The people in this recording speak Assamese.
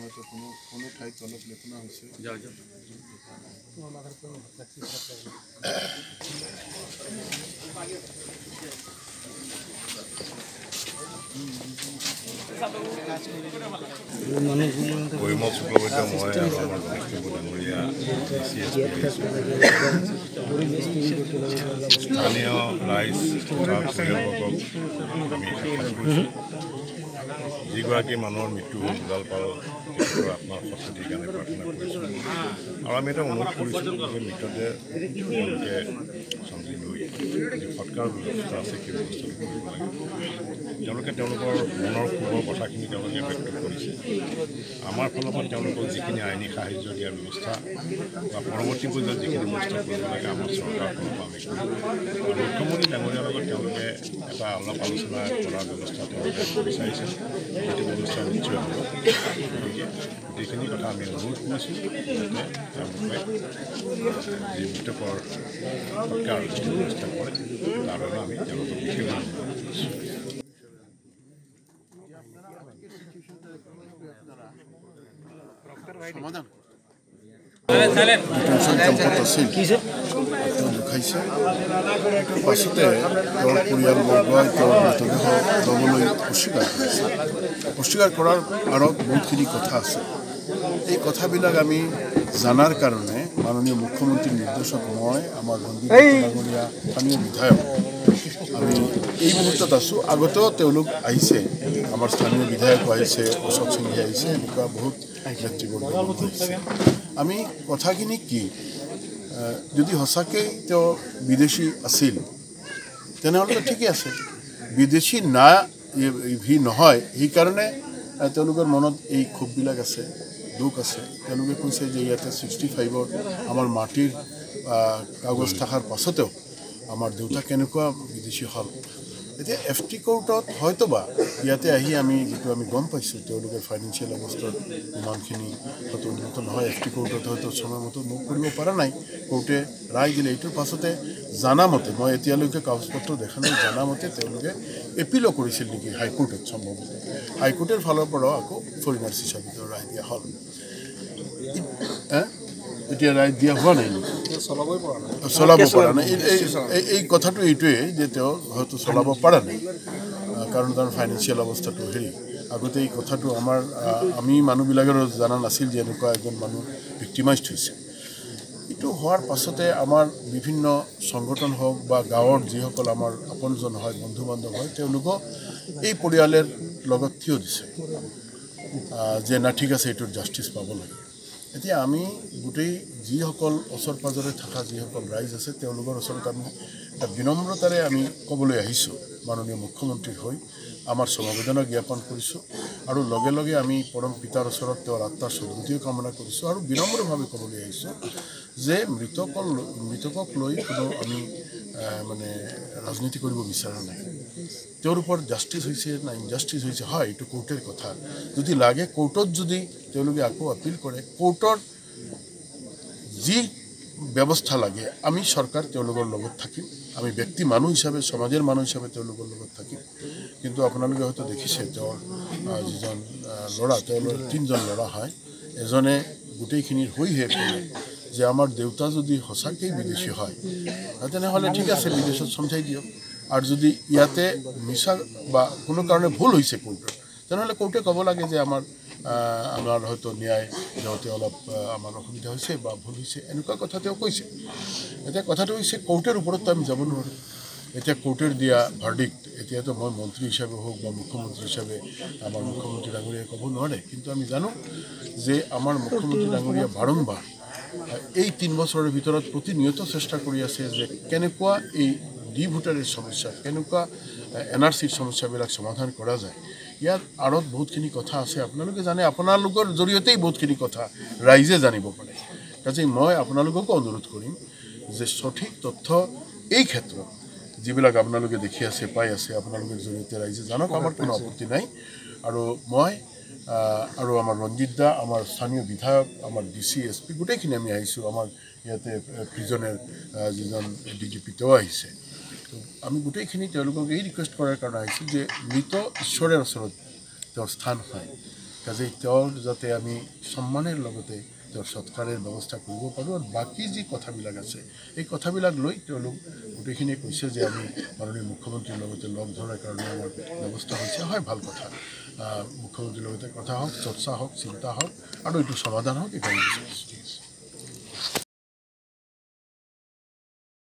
হয়তো কোনো ঠাইত অলপ লেখনা হৈছে পৰিমল চক্ৰৱৰ্তী মই আমাৰ ডাঙৰীয়া স্থানীয় ৰাইজ পৰিয়ালবৰ্গক আমি সাক্ষাৎ কৰিছোঁ যিগৰাকী মানুহৰ মৃত্যু হ'ল দুলাল পাল তেখেতৰ আত্মাৰ সস্তুতিৰ কাৰণে প্ৰাৰ্থনা কৰিছোঁ আৰু আমি এটা অনুৰোধ কৰিছোঁ যে মৃতদেহ তেওঁলোকে চম্জি লৈ যি সৎকাৰ ব্যৱস্থা আছে সেই ব্যৱস্থাটো কৰিব লাগে তেওঁলোকে তেওঁলোকৰ মনৰ ক্ষোভৰ কথাখিনি তেওঁলোকে ব্যক্ত কৰিছে আমাৰ ফালৰ পৰা তেওঁলোকক যিখিনি আইনী সাহায্য দিয়াৰ ব্যৱস্থা বা পৰৱৰ্তী পৰ্যায়ত যিখিনি ব্যৱস্থা কৰিব লাগে আমাৰ চৰকাৰৰ ফালৰ পৰা আমি কৰিম আৰু মুখ্যমন্ত্ৰী ডাঙৰীয়াৰ লগত তেওঁলোকে এটা আলাপ আলোচনা কৰাৰ ব্যৱস্থা তেওঁলোকে বিচাৰিছে সেইটো ব্যৱস্থা নিশ্চয় হ'ব গতিকে গোটেইখিনি কথা আমি অনুৰোধ কৰিছোঁ যাতে তেওঁলোকে যি মৃতকৰ সৎকাৰ ব্যৱস্থা কৰে তাৰ বাবে আমি তেওঁলোকক বিশেষভাৱে অনুৰোধ কৰিছোঁ সমাধান খাইছে পাছতে তেওঁৰ পৰিয়ালবৰ্গই তেওঁৰ মৃতদেহ ল'বলৈ অস্বীকাৰ কৰাৰ আঁৰত বহুতখিনি কথা আছে এই কথাবিলাক আমি জানাৰ কাৰণে মাননীয় মুখ্যমন্ত্ৰীৰ নিৰ্দেশক মই আমাৰ ৰঞ্জিত ডাঙৰীয়া স্থানীয় বিধায়ক আমি এই মুহূৰ্তত আছোঁ আগতেও তেওঁলোক আহিছে আমাৰ স্থানীয় বিধায়কো আহিছে অশোক সিংহে আহিছে এনেকুৱা বহুত নেতৃবৰ্গ আহিছে আমি কথাখিনি কি যদি সঁচাকৈ তেওঁ বিদেশী আছিল তেনেহ'লে ঠিকেই আছে বিদেশী নহয় সেইকাৰণে তেওঁলোকৰ মনত এই ক্ষোভবিলাক আছে দুখ আছে তেওঁলোকে কৈছে যে ইয়াতে 65ৰ আমাৰ মাটিৰ কাগজ থকাৰ পাছতেও আমাৰ দেউতা কেনেকুৱা বিদেশী হ'ল এতিয়া FT কোৰ্টত হয়তোবা ইয়াতে আহি আমি যিটো আমি গম পাইছোঁ তেওঁলোকৰ ফাইনেন্সিয়েল অৱস্থাত ইমানখিনি হয়তো উন্নত নহয় FT কোৰ্টত হয়তো সময়মতে মুখ কৰিব পৰা নাই কোৰ্টে ৰায় দিলে এইটোৰ পাছতে জানামতে মই এতিয়ালৈকে কাগজপত্ৰ দেখা নাই জানামতে তেওঁলোকে এপিলো কৰিছিল নেকি হাইকোৰ্টত সম্ভৱতঃ হাইকোৰ্টেৰ ফালৰ পৰাও আকৌ ফৰেনাৰ্ছ হিচাপে ৰায় দিয়া হ'ল এতিয়া ৰায় দিয়া হোৱা নাই চলাব পৰা নাই এই কথাটো এইটোৱে যে তেওঁ হয়তো চলাব পৰা নাই কাৰণ তাৰ ফাইনেন্সিয়েল অৱস্থাটো হেৰি আগতে এই কথাটো আমি মানুহবিলাকেও জানা নাছিল যে এনেকুৱা এজন মানুহ ভিক্টিমাইজড হৈছে এইটো হোৱাৰ পাছতে আমাৰ বিভিন্ন সংগঠন হওক বা গাঁৱৰ যিসকল আমাৰ আপোনজন হয় বন্ধু বান্ধৱ হয় তেওঁলোকো এই পৰিয়ালৰ লগত থিয় দিছে যে না ঠিক আছে এইটোৰ জাষ্টিছ পাব লাগে এতিয়া আমি গোটেই যিসকল ওচৰ পাজৰে থকা যিসকল ৰাইজ আছে তেওঁলোকৰ ওচৰত আমি এটা বিনম্ৰতাৰে আমি ক'বলৈ আহিছোঁ মাননীয় মুখ্যমন্ত্ৰীৰ হৈ আমাৰ সমবেদনা জ্ঞাপন কৰিছোঁ আৰু লগে লগে আমি পৰম পিতাৰ ওচৰত তেওঁৰ আত্মাৰ সদ্গতিও কামনা কৰিছোঁ আৰু বিনম্ৰভাৱে ক'বলৈ আহিছোঁ যে মৃতকক লৈ কোনো আমি মানে ৰাজনীতি কৰিব বিচৰা নাই তেওঁৰ ওপৰত জাষ্টিছ হৈছে না ইনজাষ্টিছ হৈছে হয় এইটো কোৰ্টেৰ কথা যদি লাগে কোৰ্টত যদি তেওঁলোকে আকৌ আপিল কৰে কোৰ্টৰ যি ব্যৱস্থা লাগে আমি চৰকাৰ তেওঁলোকৰ লগত থাকিম আমি ব্যক্তি মানুহ হিচাপে সমাজৰ মানুহ হিচাপে তেওঁলোকৰ লগত থাকিম কিন্তু আপোনালোকে হয়তো দেখিছে তেওঁৰ যিজন ল'ৰা তেওঁলোকৰ 3জন ল'ৰা হয় এজনে গোটেইখিনিৰ হৈহে ক'লে যে আমাৰ দেউতা যদি সঁচাকৈ বিদেশী হয় তেনেহ'লে ঠিক আছে বিদেশত চমজাই দিয়ক আৰু যদি ইয়াতে মিছা বা কোনো কাৰণে ভুল হৈছে কোৰ্টৰ তেনেহ'লে কোৰ্টে ক'ব লাগে যে আমাৰ হয়তো ন্যায় যাওঁতে অলপ আমাৰ অসুবিধা হৈছে বা ভুল হৈছে এনেকুৱা কথা তেওঁ কৈছে এতিয়া কথাটো হৈছে কোৰ্টেৰ ওপৰততো আমি যাব নোৱাৰোঁ এতিয়া কোৰ্টেৰ দিয়া ভাৰ্ডিক্ট এতিয়াতো মই মন্ত্ৰী হিচাপে হওক বা মুখ্যমন্ত্ৰী হিচাপে আমাৰ মুখ্যমন্ত্ৰী ডাঙৰীয়াই ক'ব নোৱাৰে কিন্তু আমি জানো যে আমাৰ মুখ্যমন্ত্ৰী ডাঙৰীয়া বাৰম্বাৰ এই 3 বছৰৰ ভিতৰত প্ৰতিনিয়ত চেষ্টা কৰি আছে যে কেনেকুৱা এই ভোটাৰৰ সমস্যা কেনেকুৱা NRCৰ সমস্যাবিলাক সমাধান কৰা যায় ইয়াৰ আঁৰত বহুতখিনি কথা আছে আপোনালোকে জানে আপোনালোকৰ জৰিয়তেই বহুতখিনি কথা ৰাইজে জানিব পাৰে কাজে মই আপোনালোককো অনুৰোধ কৰিম যে সঠিক তথ্য এই ক্ষেত্ৰত যিবিলাক আপোনালোকে দেখি আছে পাই আছে আপোনালোকৰ জৰিয়তে ৰাইজে জানক আমাৰ কোনো আপত্তি নাই আৰু মই আৰু আমাৰ ৰঞ্জিত দা আমাৰ স্থানীয় বিধায়ক আমাৰ DC SP গোটেইখিনি আমি আহিছোঁ আমাৰ ইয়াতে প্ৰিজনৰ যিজন DGP তেওঁ আহিছে আমি গোটেইখিনি তেওঁলোকক এই ৰিকুৱেষ্ট কৰাৰ কাৰণে আহিছোঁ যে মৃত ঈশ্বৰৰ ওচৰত তেওঁৰ স্থান হয় কাজেই তেওঁৰ যাতে আমি সন্মানেৰ লগতে তেওঁৰ সৎকাৰৰ ব্যৱস্থা কৰিব পাৰোঁ আৰু বাকী যি কথাবিলাক আছে এই কথাবিলাক লৈ তেওঁলোক গোটেইখিনিয়ে কৈছে যে আমি মাননীয় মুখ্যমন্ত্ৰীৰ লগতে লগ ধৰাৰ কাৰণে আমাৰ ব্যৱস্থা হৈছে হয় ভাল কথা মুখ্যমন্ত্ৰীৰ লগতে কথা হওক চৰ্চা হওক চিন্তা হওক আৰু এইটো সমাধান হওক এইটো